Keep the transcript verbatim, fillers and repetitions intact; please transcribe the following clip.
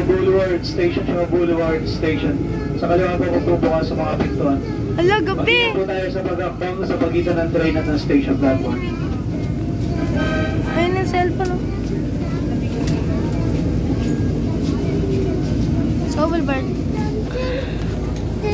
Boulevard Station siya, Boulevard Station. Sa kaliwa po kung bubukas sa mga pintuan. Ala, gabi! Magkita po tayo sa pag-akbang sa pagitan ng train at ng station platform.